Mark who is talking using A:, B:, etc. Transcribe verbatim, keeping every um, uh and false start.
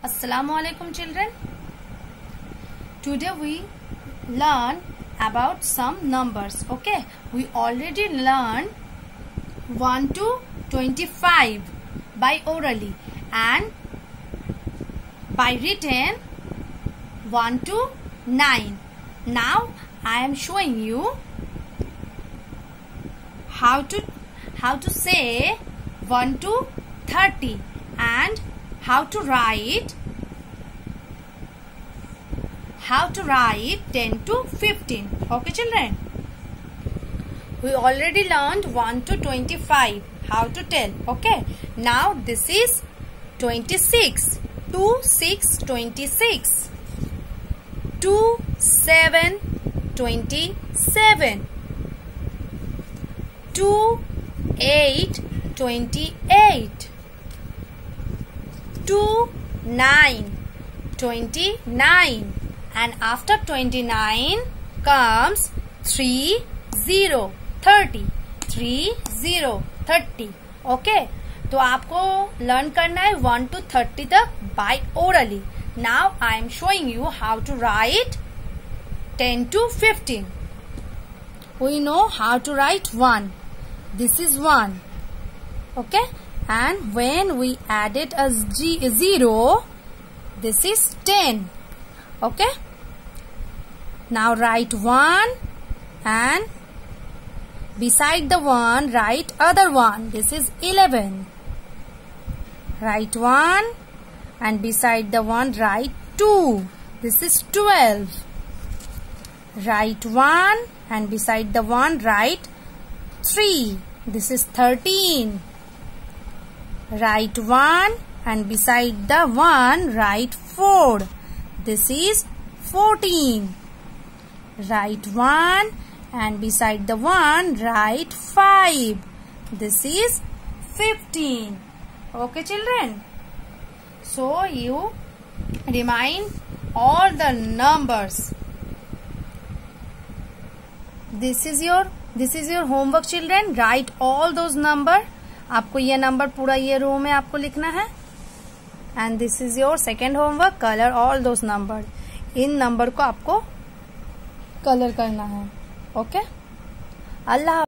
A: Assalamualaikum children. Today we learn about some numbers. Okay, we already learned one to twenty-five by orally and by written one to nine. Now I am showing you how to how to say one to thirty and how to write how to write ten to fifteen. Okay children, we already learned one to twenty-five how to tell. Okay, now this is twenty-six. two six twenty-six, two seven twenty-seven, two eight twenty-eight, two nine twenty-nine, and after twenty-nine comes three zero thirty. three zero thirty. Okay, तो आपको learn करना है one two thirty तक by orally. Now I am showing you how to write ten to fifteen. We know how to write one. This is one. Okay, and when we added a zero, this is ten. Okay, now write one and beside the one write other one. This is eleven. Write one and beside the one write two. This is twelve. Write one and beside the one write three. This is thirteen. Write one and beside the one write four. This is fourteen. Write one and beside the one write five. This is fifteen. Okay children, so you remind all the numbers. This is your this is your homework children. Write all those number. आपको ये number पूरा ये रो में आपको लिखना है. And this is your second homework. Colour all those number. इन number को आपको कलर करना है. ओके, अल्लाह.